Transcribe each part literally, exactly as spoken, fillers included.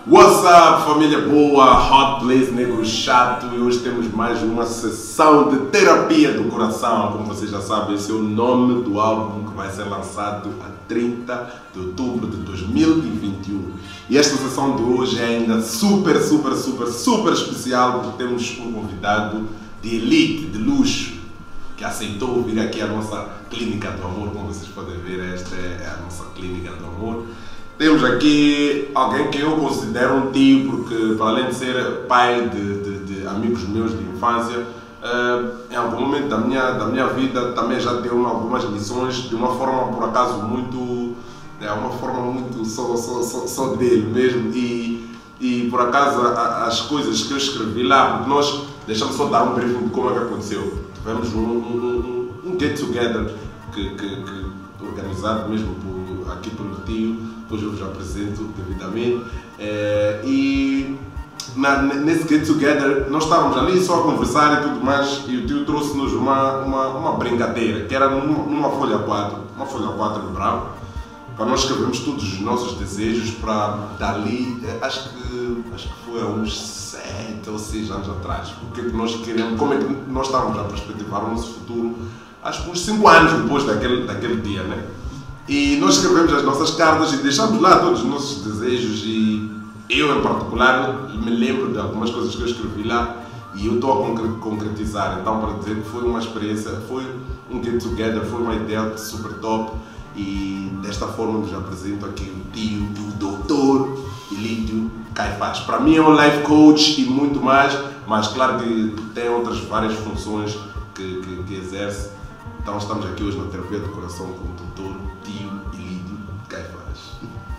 What's up, família boa, Hot Blaze Negro Chato, e hoje temos mais uma sessão de terapia do coração. Como vocês já sabem, esse é o nome do álbum que vai ser lançado a trinta de outubro de dois mil e vinte e um. E esta sessão de hoje é ainda super, super, super, super especial, porque temos um convidado de elite, de luxo, que aceitou vir aqui à nossa Clínica do Amor. Como vocês podem ver, esta é a nossa Clínica do Amor. Temos aqui alguém que eu considero um tio, porque para além de ser pai de, de, de amigos meus de infância, uh, em algum momento da minha, da minha vida também já deu algumas lições de uma forma por acaso muito, é uma forma muito só, só, só, só dele mesmo, e, e por acaso a, as coisas que eu escrevi lá, porque nós, deixamos só dar um briefing de como é que aconteceu. Tivemos um, um, um, um get together que, que, que organizado mesmo por, aqui pelo tio. Hoje eu vos apresento devidamente, é, e na, nesse get together nós estávamos ali só a conversar e tudo mais, e o tio trouxe-nos uma, uma, uma brincadeira, que era numa, numa folha quatro, uma folha quatro em branco, para nós escrevermos todos os nossos desejos para dali, acho que, acho que foi há uns sete ou seis anos atrás, porque nós queremos, como é que nós estávamos a perspectivar o nosso futuro, acho que uns cinco anos depois daquele, daquele dia, né? E nós escrevemos as nossas cartas e deixamos lá todos os nossos desejos, e eu em particular me lembro de algumas coisas que eu escrevi lá e eu estou a concretizar. Então, para dizer que foi uma experiência, foi um get together, foi uma ideia super top, e desta forma nos apresento aqui o tio do doutor Elídio Caifás. Para mim é um life coach e muito mais, mas claro que tem outras várias funções que, que, que exerce. Então estamos aqui hoje na terapia do coração com o doutor tio Elídio Caifás.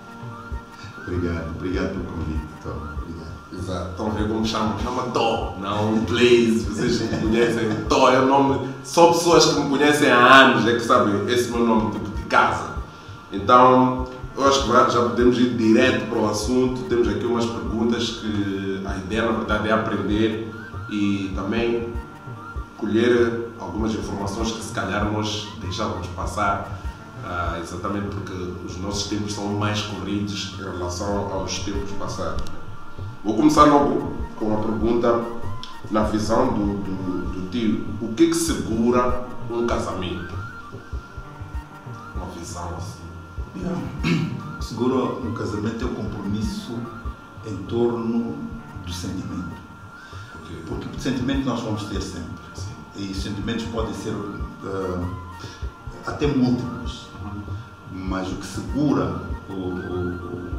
Obrigado, obrigado pelo convite, Tom. Obrigado. Exato, estão a ver como me chamam? Chama Tó, não Blaze. Vocês me conhecem, Tó é o nome, só pessoas que me conhecem há anos é que sabem esse meu nome, tipo de casa. Então, eu acho que já podemos ir direto para o assunto. Temos aqui umas perguntas que a ideia na verdade é aprender e também colher algumas informações que se calhar nós deixávamos passar, uh, exatamente porque os nossos tempos são mais corridos em relação aos tempos passados. Vou começar logo com uma pergunta na visão do, do, do tio. O que é que segura um casamento? Uma visão assim. Yeah. Segura um casamento é o compromisso em torno do sentimento. Okay. Porque o sentimento nós vamos ter sempre. Sim. E sentimentos podem ser uh, até múltiplos, mas o que segura o, o,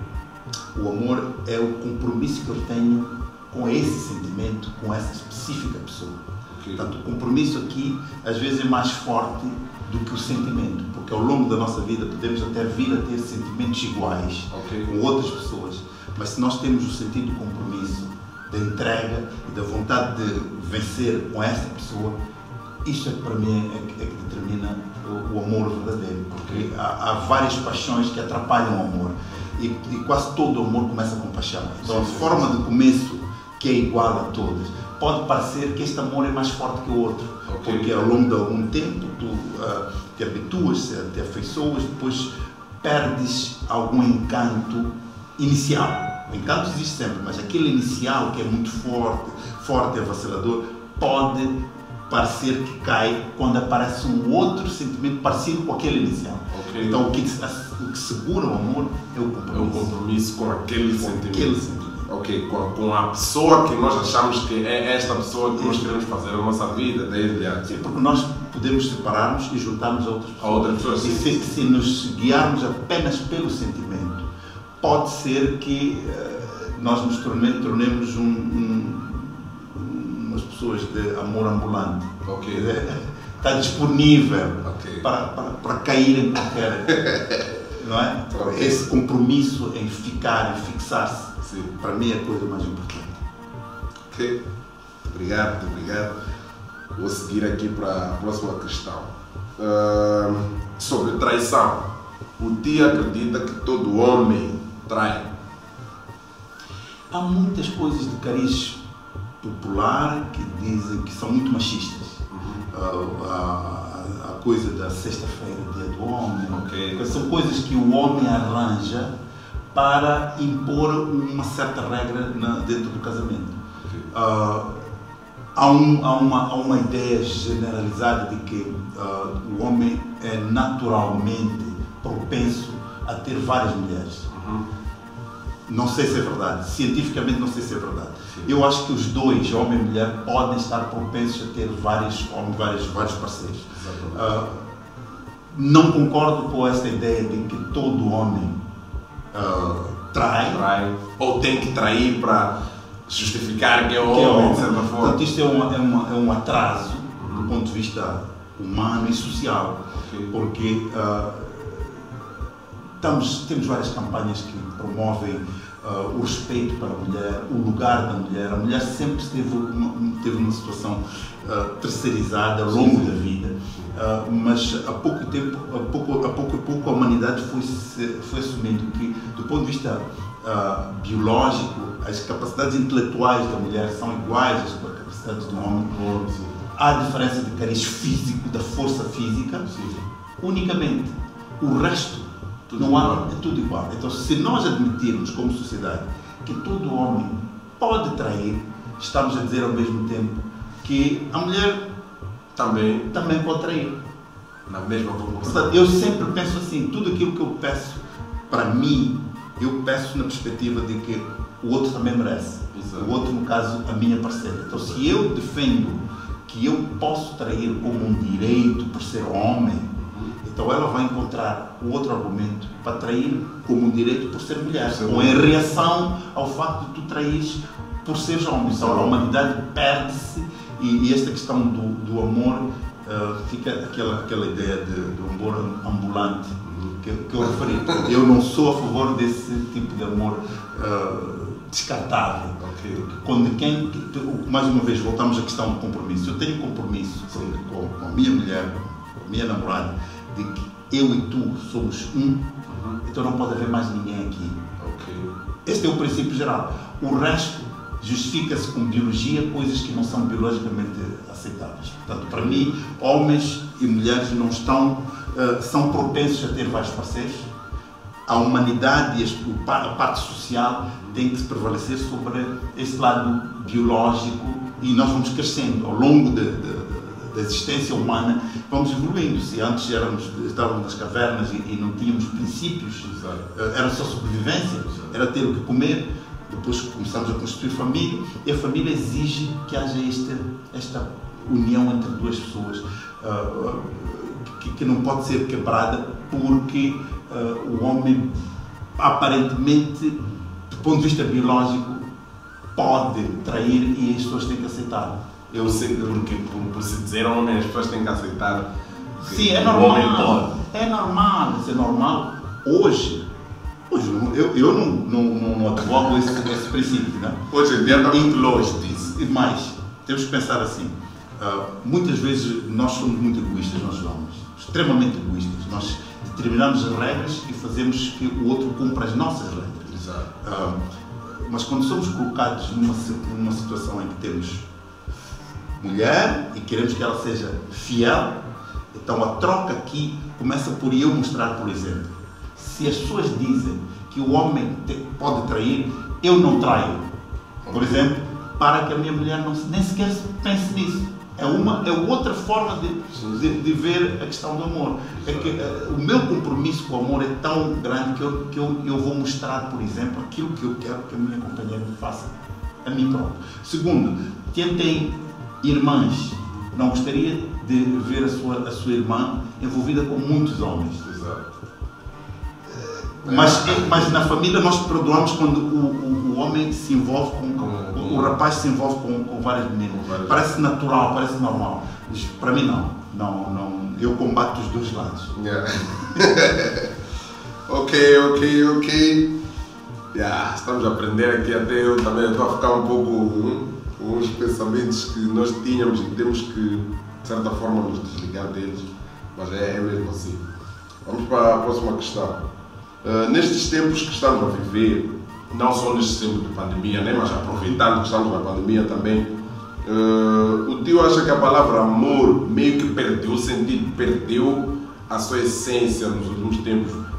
o amor é o compromisso que eu tenho com esse sentimento, com essa específica pessoa. Okay. Portanto, o compromisso aqui às vezes é mais forte do que o sentimento, porque ao longo da nossa vida podemos até vir a ter sentimentos iguais, okay, com outras pessoas, mas se nós temos o sentido do compromisso, da entrega e da vontade de vencer com essa pessoa, isto é que para mim é, é que determina o, o amor verdadeiro, porque há, há várias paixões que atrapalham o amor, e, e quase todo o amor começa com paixão. Então a forma de começo que é igual a todas, pode parecer que este amor é mais forte que o outro, okay, porque ao longo de algum tempo tu uh, te habituas, te afeiçoas, depois perdes algum encanto inicial. O encanto existe sempre, mas aquele inicial que é muito forte, forte e avassalador, pode parecer que cai quando aparece um outro sentimento parecido com aquele inicial. Okay. Então o que, o que segura o amor é o compromisso. É o compromisso com aquele com sentimento. Aquele sentimento. Ok, com, com a pessoa que nós achamos que é esta pessoa que nós queremos fazer a nossa vida desde já. Sim, porque nós podemos separar-nos e juntar-nos a outras pessoas. A outras pessoas. E se, se nos guiarmos apenas pelo sentimento, pode ser que uh, nós nos tornemos, tornemos um, um, umas pessoas de amor ambulante. Ok. Está disponível, okay, para, para, para cair em qualquer... não é? Okay. Esse compromisso em ficar, em fixar-se, sim, para mim é a coisa mais importante. Ok, obrigado, obrigado. Vou seguir aqui para a próxima questão. Uh, sobre traição. O tio acredita que todo homem trai? Há muitas coisas de cariz popular que dizem que são muito machistas. Uhum. A, a, a coisa da sexta-feira, dia do homem, okay, são coisas que o homem arranja para impor uma certa regra na, dentro do casamento. Uh, há, um, há, uma, há uma ideia generalizada de que uh, o homem é naturalmente propenso a ter várias mulheres. Uhum. Não sei se é verdade, cientificamente não sei se é verdade. Sim. Eu acho que os dois, homem e mulher, podem estar propensos a ter vários, vários, vários parceiros. Uh, não concordo com essa ideia de que todo homem uh, trai. trai. Ou tem que trair para justificar que é homem, que é homem, de certa forma. Portanto, isto é, uma, é, uma, é um atraso uhum. do ponto de vista humano e social. Okay. Porque uh, estamos, temos várias campanhas que promovem Uh, o respeito para a mulher, o lugar da mulher. A mulher sempre esteve uma, teve uma situação uh, terceirizada ao longo da vida, uh, mas há pouco tempo, a pouco a pouco, a pouco a humanidade foi, foi assumindo que, do ponto de vista uh, biológico, as capacidades intelectuais da mulher são iguais às capacidades do homem. Sim. Há diferença de cariz físico, da força física, sim. Unicamente. O resto Tudo não há, é tudo igual. Então, se nós admitirmos como sociedade que todo homem pode trair, estamos a dizer ao mesmo tempo que a mulher também, também pode trair. Na mesma proporção. Portanto, eu sempre penso assim, tudo aquilo que eu peço para mim, eu peço na perspectiva de que o outro também merece. Exato. O outro, no caso, a minha parceira. Então, se eu defendo que eu posso trair como um direito por ser homem, então ela vai encontrar o outro argumento para trair como um direito por ser mulher, ou em reação ao facto de tu traires por seres homem. Então a humanidade perde-se e, e esta questão do, do amor, uh, fica aquela, aquela ideia de, do amor ambulante que, que eu referi. Eu não sou a favor desse tipo de amor uh, descartável. Okay. Quando quem, mais uma vez, voltamos à questão do compromisso. Eu tenho compromisso com, com a minha mulher, com a minha namorada, de que eu e tu somos um, uhum. Então não pode haver mais ninguém aqui. Okay. Este é o princípio geral. O resto justifica-se com biologia, coisas que não são biologicamente aceitáveis. Portanto, para mim, homens e mulheres não estão, uh, são propensos a ter vários parceiros. A humanidade e a parte social tem que se prevalecer sobre esse lado biológico e nós vamos crescendo ao longo de, de da existência humana, vamos evoluindo. Se antes éramos, estávamos nas cavernas e, e não tínhamos princípios, Exato. Era só sobrevivência, era ter o que comer, depois começamos a construir família e a família exige que haja esta, esta união entre duas pessoas uh, que, que não pode ser quebrada porque uh, o homem aparentemente, do ponto de vista biológico, pode trair e as pessoas têm que aceitar. Eu sei, porque por, por se dizer homem, as pessoas têm que aceitar que Sim, é normal, o homem pode. É normal, isso é normal. Hoje, hoje eu, eu não, não, não, não advogo esse, esse princípio, né? Hoje em dia está muito longe disso. E mais, temos que pensar assim, uh, muitas vezes nós somos muito egoístas, nós homens, extremamente egoístas. Nós determinamos as regras e fazemos que o outro cumpra as nossas regras. Exato. Uh, mas quando somos colocados numa, numa situação em que temos mulher e queremos que ela seja fiel, então a troca aqui começa por eu mostrar, por exemplo. Se as pessoas dizem que o homem te, pode trair, eu não traio. Por exemplo, para que a minha mulher não, nem sequer pense nisso. É uma é outra forma de, de, de ver a questão do amor. É que uh, o meu compromisso com o amor é tão grande que, eu, que eu, eu vou mostrar, por exemplo, aquilo que eu quero que a minha companheira faça a mim próprio. Segundo, tentem irmãs. Não gostaria de ver a sua, a sua irmã envolvida com muitos homens. Exato. Mas, mas na família nós perdoamos quando o, o, o homem se envolve com, com, com o rapaz se envolve com, com várias meninas. Várias. Parece natural, parece normal. Mas para mim não. não, não eu combato os dois lados. Yeah. ok, ok, ok. Yeah, estamos a aprender aqui, até eu também estou a ficar um pouco hum, com uns pensamentos que nós tínhamos e temos que, de certa forma, nos desligar deles. Mas é, é mesmo assim. Vamos para a próxima questão. Uh, nestes tempos que estamos a viver, não só nestes tempos de pandemia, né, mas aproveitando que estamos na pandemia também, uh, o tio acha que a palavra amor meio que perdeu o sentido, perdeu a sua essência nos últimos tempos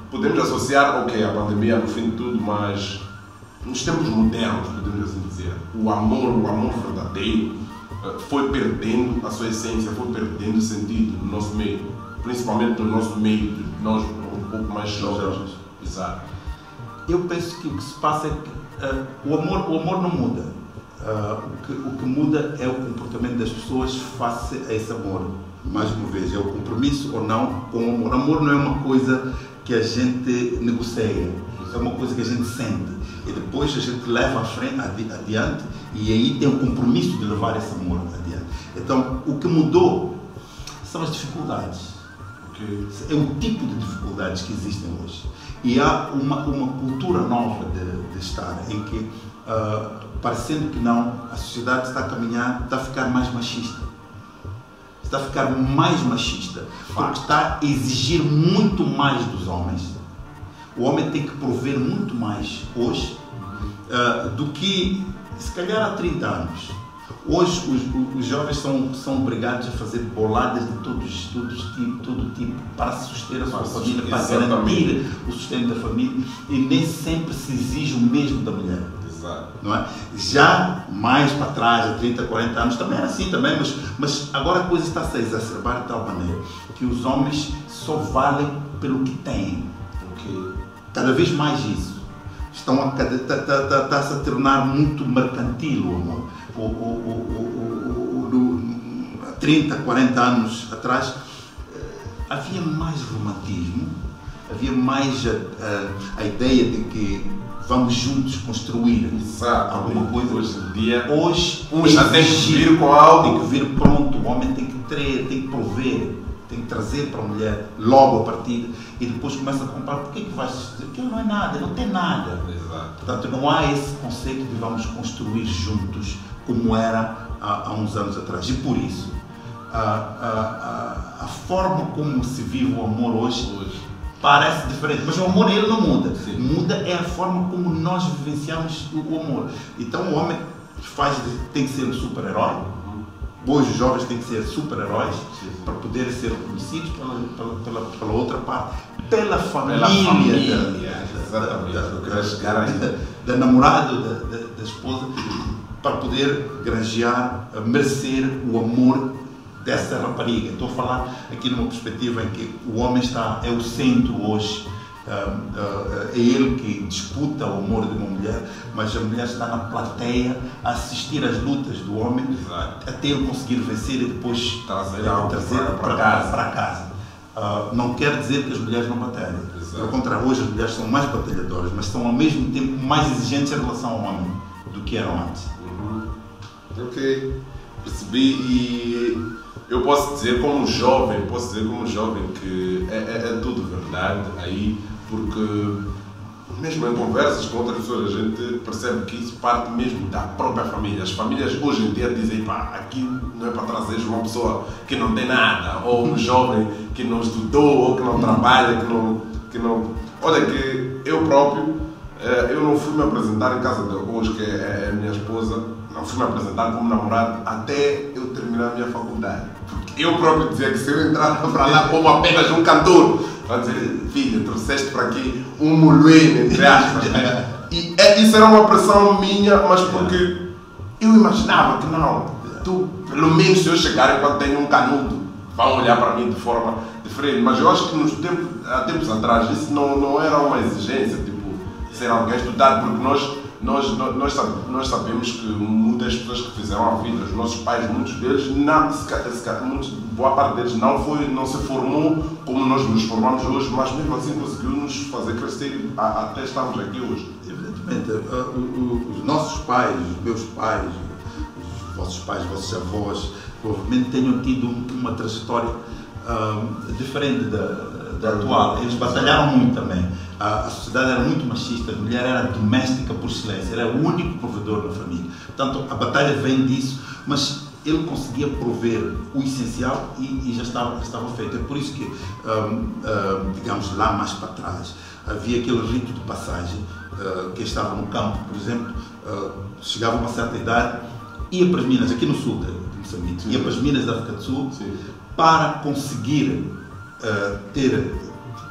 podemos associar, ok, a pandemia no fim de tudo, mas nos tempos modernos, podemos assim dizer, o amor, o amor verdadeiro foi perdendo a sua essência, foi perdendo o sentido no nosso meio, principalmente no nosso meio, de nós um pouco mais jovens. Exato. Eu penso que o que se passa é que uh, o, amor, o amor não muda. Uh, o, que, o que muda é o comportamento das pessoas face a esse amor. Mais uma vez, é o compromisso ou não com o amor. Amor não é uma coisa que a gente negocia, é uma coisa que a gente sente. E depois a gente leva à frente, adiante, e aí tem o compromisso de levar esse amor adiante. Então, o que mudou são as dificuldades. Okay. É o tipo de dificuldades que existem hoje. E há uma, uma cultura nova de, de estar, em que, uh, parecendo que não, a sociedade está a caminhar, está a ficar mais machista. Está a ficar mais machista, porque está a exigir muito mais dos homens. O homem tem que prover muito mais hoje uh, do que, se calhar, há trinta anos. Hoje os, os jovens são, são obrigados a fazer boladas de todos, todos tipo, todo tipo para suster a sua Nossa, família, para garantir o sustento da família, e nem sempre se exige o mesmo da mulher. Exato. Não é? Já mais para trás, há trinta, quarenta anos, também era assim também, mas, mas agora a coisa está a se exacerbar de tal maneira que os homens só valem pelo que têm. Okay? Cada vez mais isso. Estão a, está, está, está-se a tornar muito mercantil o amor. O, o, o, o, o, há trinta, quarenta anos atrás havia mais romantismo, havia mais a, a, a ideia de que vamos juntos construir Exato. alguma coisa. Hoje em dia, hoje um já tem que vir com algo. Tem que vir pronto, o homem tem que ter, tem que prover, tem que trazer para a mulher logo a partir, e depois começa a comprar. Por que que vais dizer? Aquilo não é nada, não tem nada. Exato. Portanto, não há esse conceito de vamos construir juntos como era há, há uns anos atrás. E por isso, a, a, a, a forma como se vive o amor hoje, hoje parece diferente, mas o amor ele não muda. Sim. Muda é a forma como nós vivenciamos o, o amor. Então o homem faz, tem que ser um super-herói. Hoje os jovens têm que ser super-heróis para poderem ser reconhecidos pela, pela, pela, pela outra parte, pela família, pela família da, da, da, da, da namorada, da, da, da esposa, para poder granjear, merecer o amor dessa rapariga. Estou a falar aqui numa perspectiva em que o homem está, é o centro hoje, uh, uh, é ele que disputa o amor de uma mulher, mas a mulher está na plateia a assistir às lutas do homem, Exato. Até ele conseguir vencer e depois trazer, trazer para, para, casa. para casa. Uh, não quer dizer que as mulheres não batalham. Pelo contrário, hoje as mulheres são mais batalhadoras, mas são ao mesmo tempo mais exigentes em relação ao homem do que eram antes. Uhum. Ok, percebi. E eu posso dizer como jovem, posso dizer como jovem que é, é, é tudo verdade aí, porque mesmo em conversas com outras pessoas a gente percebe que isso parte mesmo da própria família. As famílias hoje em dia dizem, pá, aqui não é para trazer uma pessoa que não tem nada, ou um jovem que não estudou, ou que não trabalha, que não... Que não... Olha que eu próprio, eu não fui me apresentar em casa de hoje, que é a minha esposa, não fui me apresentar como namorado até eu terminar a minha faculdade. Porque eu próprio dizia que se eu entrar para lá como apenas um cantor, para dizer, filha, trouxeste para aqui um muluene, entre aspas. E é, isso era uma pressão minha, mas porque eu imaginava que não, tu, pelo menos se eu chegar enquanto tenho um canudo, vão olhar para mim de forma diferente. Mas eu acho que nos tempos, há tempos atrás isso não, não era uma exigência, tipo, ser alguém estudado, porque nós Nós, nós, nós sabemos que muitas pessoas que fizeram a vida, os nossos pais, muitos deles, não, se, se, muitos, boa parte deles não, foi, não se formou como nós nos formamos hoje, mas mesmo assim conseguiu nos fazer crescer até estarmos aqui hoje. Evidentemente, os nossos pais, os meus pais, os vossos pais, os vossos avós, provavelmente tenham tido uma trajetória um, diferente da, da atual. Eles batalharam muito também. A, a sociedade era muito machista, a mulher era doméstica por excelência, era o único provedor da família. Portanto, a batalha vem disso, mas ele conseguia prover o essencial e, e já estava, estava feito. É por isso que, um, um, digamos, lá mais para trás, havia aquele rito de passagem. Uh, quem estava no campo, por exemplo, uh, chegava a uma certa idade, ia para as minas, aqui no sul de Moçambique, ia para as minas da África do Sul, Sim. para conseguir uh, ter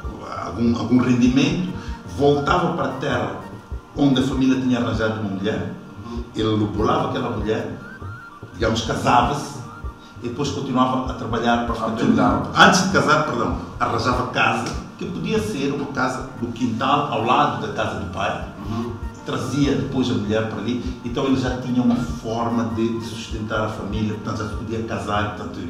algum, algum rendimento, voltava para a terra onde a família tinha arranjado uma mulher, ele lubrolava aquela mulher, digamos, casava-se, e depois continuava a trabalhar para ficar tudo. Antes de casar, perdão, arranjava casa, que podia ser uma casa do quintal ao lado da casa do pai, uhum. Trazia depois a mulher para ali, então ele já tinha uma forma de sustentar a família, portanto já se podia casar, portanto,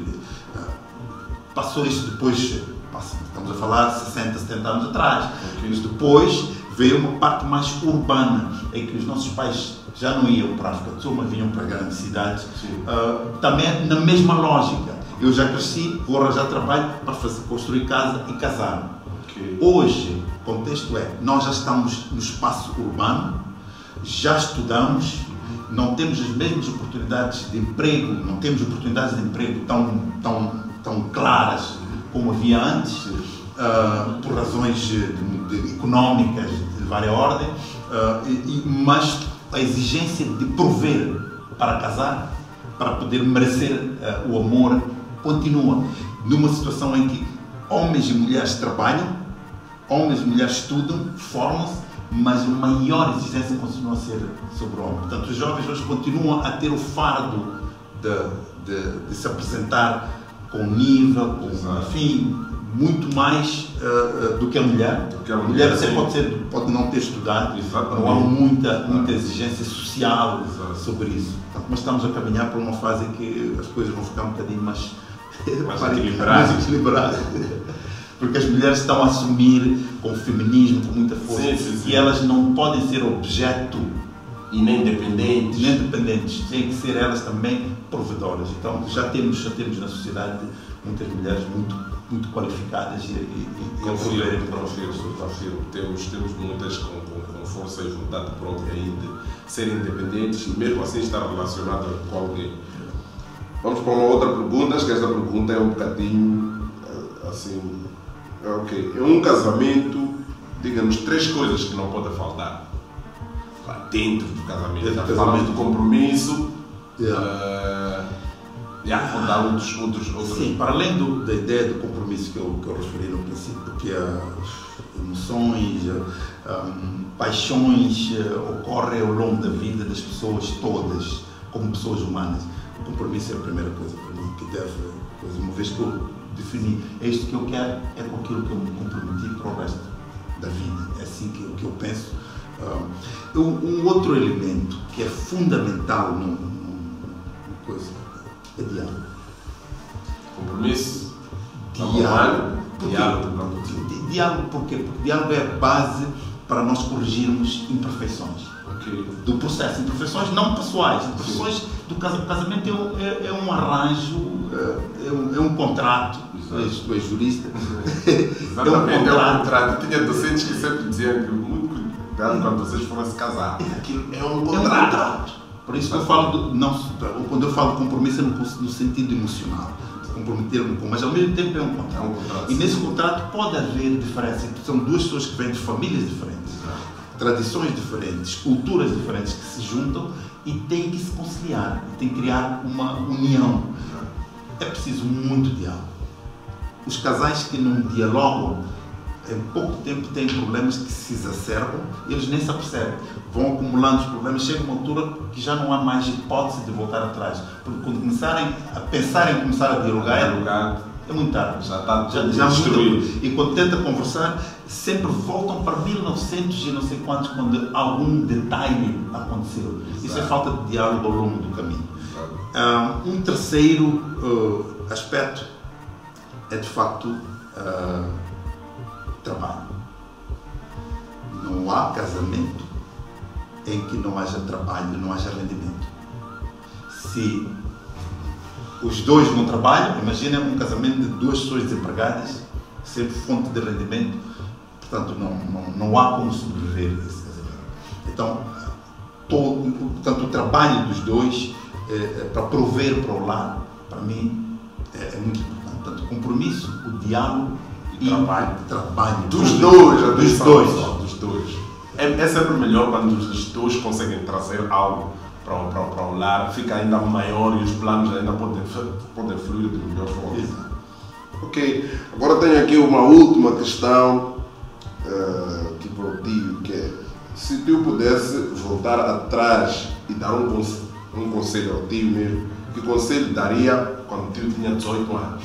passou isso depois, estamos a falar sessenta, setenta anos atrás, okay. Mas depois veio uma parte mais urbana, em que os nossos pais já não iam para a África do Sul, mas vinham para grandes cidades, uh, também na mesma lógica. Eu já cresci, vou arranjar trabalho para fazer, construir casa e casar. Okay. Hoje, o contexto é, nós já estamos no espaço urbano, já estudamos, não temos as mesmas oportunidades de emprego, não temos oportunidades de emprego tão, tão, tão claras como havia antes, uh, por razões de, de, económicas de várias ordem, uh, e, mas a exigência de prover para casar, para poder merecer uh, o amor, continua. Numa situação em que homens e mulheres trabalham, homens e mulheres estudam, formam-se, mas a maior exigência continua a ser sobre o homem. Portanto, os jovens hoje continuam a ter o fardo de, de, de se apresentar com nível, com, enfim, muito mais uh, uh, do que a mulher. Que a mulher até pode, ser, pode não ter estudado, exatamente. Não há muita, muita exigência social Exato. Sobre isso. Portanto, mas estamos a caminhar para uma fase em que as coisas vão ficar um bocadinho mais, mais equilibradas. equilibradas. Porque as mulheres estão a assumir com o feminismo, com muita força, sim, sim, sim. E elas não podem ser objeto e nem dependentes. Nem dependentes, têm que ser elas também provedoras. Então já temos, já temos na sociedade muitas mulheres muito, muito qualificadas e, e, e confio, confio, confio. Temos, temos muitas com, com, com força e vontade própria aí de serem independentes e mesmo assim estar relacionadas com alguém. Vamos para uma outra pergunta, acho que esta pergunta é um bocadinho assim. Ok, em um casamento, digamos, três coisas que não podem faltar lá dentro do casamento. Dentro do casamento, do compromisso, yeah. Uh, yeah, vou dar outros, outros, outros. Sim, para além do, da ideia do compromisso que eu, que eu referi no princípio, que é emoções, um, paixões uh, ocorrem ao longo da vida das pessoas todas, como pessoas humanas. O compromisso é a primeira coisa para mim que deve, uma vez que eu definir, é isto que eu quero, é com aquilo que eu me comprometi para o resto da vida. É assim que, que eu penso. Um, um outro elemento que é fundamental numa coisa é diálogo. Compromisso? Diálogo. Diálogo. Diálogo porquê? Porque diálogo é a base para nós corrigirmos imperfeições. Okay. Do processo. Imperfeições não pessoais. Imperfeições do casamento. O casamento é um, é, é um arranjo, é um, é um contrato. Tu és jurista. Exatamente, é um contrato. Eu tinha docentes que sempre diziam que muito cuidado quando vocês forem se casar. Aquilo é um contrato. É um contrato. Por isso que eu falo, do, não, quando eu falo de compromisso é no, no sentido emocional. Comprometer-me com, mas ao mesmo tempo é um contrato. É um contrato. E nesse contrato pode haver diferença. São duas pessoas que vêm de famílias diferentes, Exato. Tradições diferentes, culturas diferentes que se juntam e têm que se conciliar, têm que criar uma união. É preciso muito diálogo. Os casais que não dialogam, em pouco tempo têm problemas que se exacerbam, eles nem se apercebem. Vão acumulando os problemas, chega uma altura que já não há mais hipótese de voltar atrás. Porque quando começarem a pensar em começar a dialogar, dialogar é muito tarde. Já está já, já muito, E quando tenta conversar, sempre voltam para mil e novecentos e não sei quantos, quando algum detalhe aconteceu. Exato. Isso é falta de diálogo ao longo do caminho. Um, um terceiro uh, aspecto é de facto uh, trabalho. Não há casamento em que não haja trabalho, não haja rendimento. Se os dois não trabalham, imagina um casamento de duas pessoas desempregadas, sempre fonte de rendimento, portanto não, não, não há como sobreviver a esse casamento. Então, todo, portanto, o trabalho dos dois é, é, para prover para o lar, para mim, é, é muito importante. Portanto, o compromisso, o diálogo e, e trabalho. trabalho. Dos dois, dos dois. Dos dois. É, é sempre melhor quando os dois conseguem trazer algo para, para, para o lar, fica ainda maior e os planos ainda podem, podem fluir de melhor forma. Exato. Ok, agora tenho aqui uma última questão uh, aqui para o tio, que é, se o tio pudesse voltar atrás e dar um, conselho, um conselho ao tio mesmo, que conselho daria quando o tio tinha dezoito anos?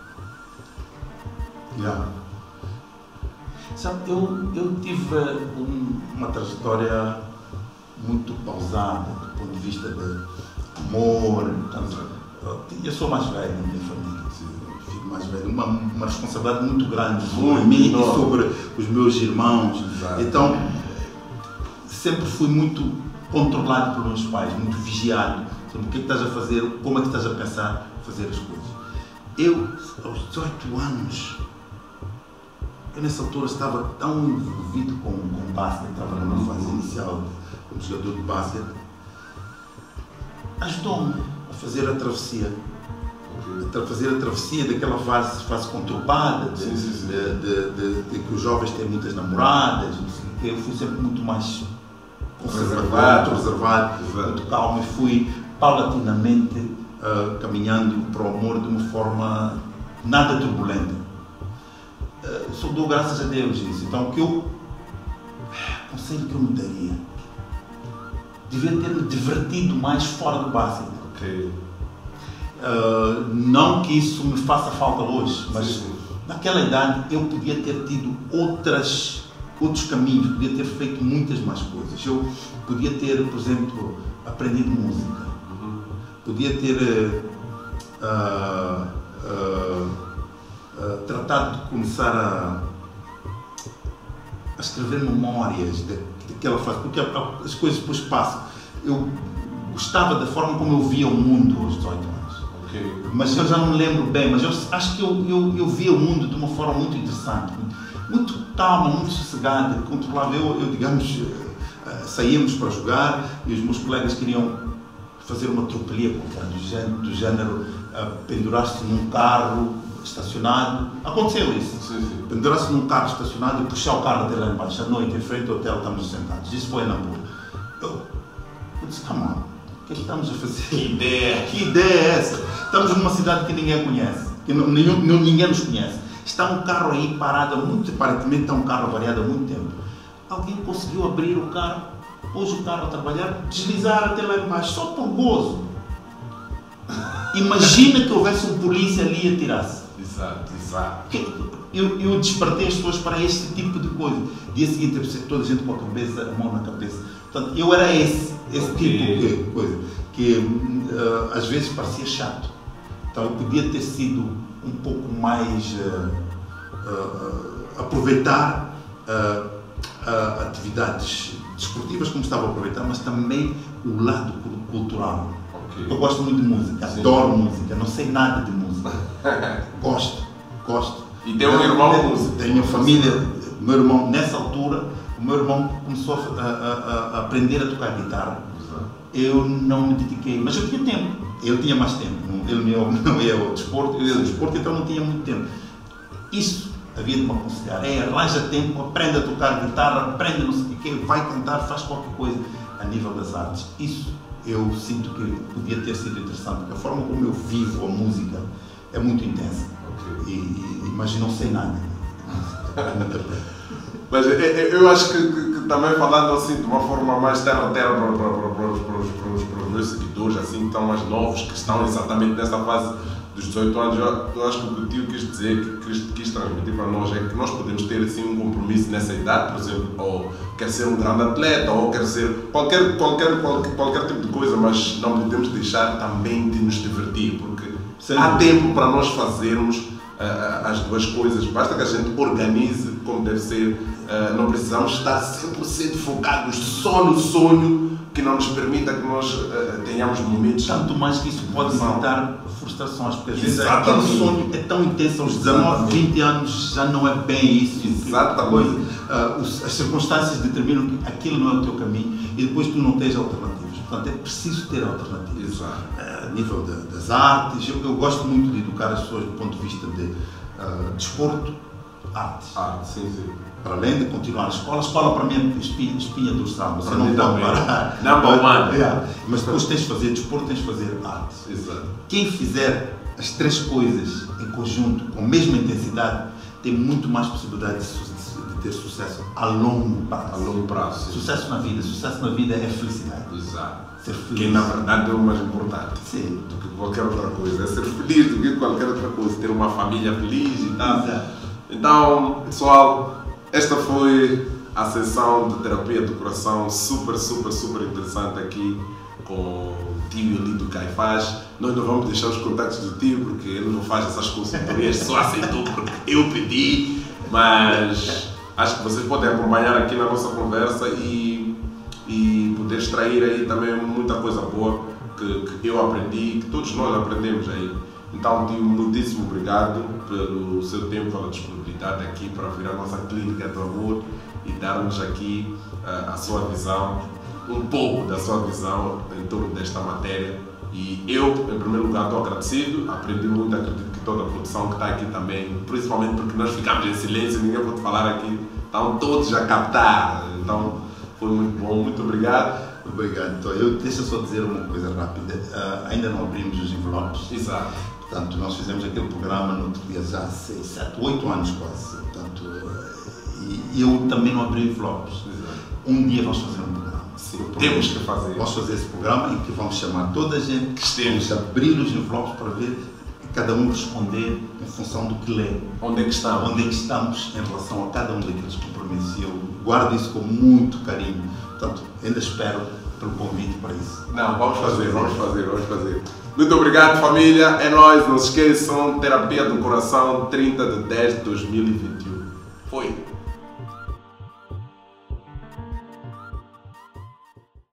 Yeah. Sabe, eu, eu tive um, uma trajetória muito pausada do ponto de vista de amor. Portanto, eu sou mais velho na minha família, fico mais velho, uma, uma responsabilidade muito grande sobre mim e sobre os meus irmãos. Exato. Então, sempre fui muito controlado pelos meus pais, muito vigiado sobre o que é que estás a fazer, como é que estás a pensar fazer as coisas. Eu, aos dezoito anos, eu nessa altura estava tão envolvido com o basquete, estava numa fase inicial como jogador de basquete, ajudou-me a fazer a travessia, a fazer a travessia daquela fase, fase conturbada, de, sim, sim, sim. De, de, de, de que os jovens têm muitas namoradas, eu fui sempre muito mais conservador, reservado, muito calmo, e fui paulatinamente uh, caminhando para o amor de uma forma nada turbulenta. Uh, só dou graças a Deus isso. Então, o que eu, o conselho que eu me daria, devia ter-me divertido mais fora do basquete. Okay. Uh, não que isso me faça falta hoje, mas sim, sim. Naquela idade eu podia ter tido outras, outros caminhos, podia ter feito muitas mais coisas. Eu podia ter, por exemplo, aprendido música, uhum. Podia ter uh, uh, uh, tratado de começar a, a escrever memórias de, daquela fase, porque as coisas depois passam. Eu gostava da forma como eu via o mundo aos dezoito anos. Okay. Mas eu já não me lembro bem, mas eu acho que eu, eu, eu via o mundo de uma forma muito interessante, muito, muito calma, muito sossegada, controlava. Eu, eu digamos, saíamos para jogar e os meus colegas queriam fazer uma tropelia qualquer, do género, do género pendurar-se num carro estacionado. Aconteceu isso. Sim, sim. Pendurar-se num carro estacionado e puxar o carro até lá embaixo, à noite, em frente ao hotel, estamos sentados. Isso foi na boa. Eu, eu disse, come on, o que é que estamos a fazer? Que ideia! Que ideia é essa? Estamos numa cidade que ninguém conhece, que não, nenhum, ninguém nos conhece. Está um carro aí parado, muito aparentemente está um carro variado há muito tempo. Alguém conseguiu abrir o carro, pôs o carro a trabalhar, deslizar até lá embaixo, só por gozo. Imagina que houvesse um polícia ali e atirasse. Exato, exato. Eu, eu despertei as pessoas para este tipo de coisa. Dia seguinte, eu percebi toda a gente com a cabeça, a mão na cabeça. Portanto, eu era esse, esse okay. tipo de coisa, que uh, às vezes parecia chato. Então, eu podia ter sido um pouco mais uh, uh, aproveitar uh, uh, atividades desportivas como estava a aproveitar, mas também o lado cultural. Okay. Eu gosto muito de música, sim, adoro música, não sei nada de música. Gosto, gosto. E tem um irmão músico? Tenho família, meu irmão, nessa altura, o meu irmão começou a, a, a aprender a tocar guitarra. Exato. Eu não me dediquei, mas eu tinha tempo. Eu tinha mais tempo. Ele não ia ao desporto, eu ia ao desporto, então não tinha muito tempo. Isso havia de me aconselhar. É, arranja tempo, aprende a tocar guitarra, aprende não sei o que, vai cantar, faz qualquer coisa a nível das artes. Isso eu sinto que podia ter sido interessante, porque a forma como eu vivo a música é muito intensa. Okay. E, e, mas não sei nada. Mas eu acho que, que, que também falando assim de uma forma mais terra a terra para, para, para, para, os, para, os, para, os, para os meus seguidores, assim, que estão mais novos, que estão exatamente nessa fase dos dezoito anos, eu, eu acho que o que o tio quis dizer, que quis, quis transmitir para nós é que nós podemos ter assim um compromisso nessa idade, por exemplo, ou quer ser um grande atleta, ou quer ser qualquer, qualquer, qualquer, qualquer tipo de coisa, mas não podemos deixar também de nos divertir, porque Sim. há tempo para nós fazermos uh, as duas coisas, basta que a gente organize como deve ser, uh, não precisamos estar cem por cento focados só no sonho que não nos permita que nós uh, tenhamos momentos. Tanto mais que isso pode evitar frustrações, porque às vezes aquele sonho é tão intenso, aos dezanove, vinte anos já não é bem isso. Exatamente. Uh, as circunstâncias determinam que aquilo não é o teu caminho e depois tu não tens alternativas. Portanto, é preciso ter alternativas. Exato. Uh, a nível de, das artes, eu, eu gosto muito de educar as pessoas do ponto de vista de uh, desporto, artes. Ah, sim, sim. Para além de continuar a escola, a escola para mim é espinha, espinha dorsal, você não pode parar. Não, mas, mano. É, mas depois tens de fazer desporto, tens de fazer artes. Exato. Quem fizer as três coisas em conjunto, com a mesma intensidade, tem muito mais possibilidade de sucesso. de ter sucesso a longo prazo. A longo prazo. Sim. Sucesso na vida. Sucesso na vida é felicidade. Exato. Ser feliz. Que na verdade é o mais importante. Sim. Do que qualquer outra coisa. É ser feliz do que qualquer outra coisa. Ter uma família feliz e tal. Exato. Então, pessoal, esta foi a sessão de terapia do coração super, super, super interessante aqui com o tio ali do Caifás. Nós não vamos deixar os contactos do tio porque ele não faz essas consultorias, só aceitou porque eu pedi, mas acho que vocês podem acompanhar aqui na nossa conversa e, e poder extrair aí também muita coisa boa que, que eu aprendi, que todos nós aprendemos aí. Então, tio, muitíssimo obrigado pelo seu tempo, pela disponibilidade aqui para vir à nossa clínica do amor e dar-nos aqui uh, a sua visão, um pouco da sua visão em torno desta matéria. E eu, em primeiro lugar, estou agradecido, aprendi muito, acredito que toda a produção que está aqui também, principalmente porque nós ficamos em silêncio, ninguém pode falar aqui, estão todos a captar. Então, foi muito bom, muito obrigado. Obrigado, então. Eu, deixa só dizer uma coisa rápida. Uh, ainda não abrimos os envelopes. Exato. Portanto, nós fizemos aquele programa no outro dia já há seis, sete, oito anos quase. Portanto, uh, e eu também não abri envelopes. Exato. Um dia vamos fazer um programa. Sim, temos que fazer. Vamos fazer esse programa em que vamos chamar toda a gente que esteja, abrir os envelopes para ver e cada um responder em função do que lê. Onde é que estamos? Onde é que estamos em relação a cada um daqueles compromissos. E eu guardo isso com muito carinho. Portanto, ainda espero pelo convite para isso. Não, vamos fazer, vamos fazer, vamos fazer. Muito obrigado, família. É nóis, não se esqueçam. Terapia do Coração, trinta de dez de dois mil e vinte e um. Foi.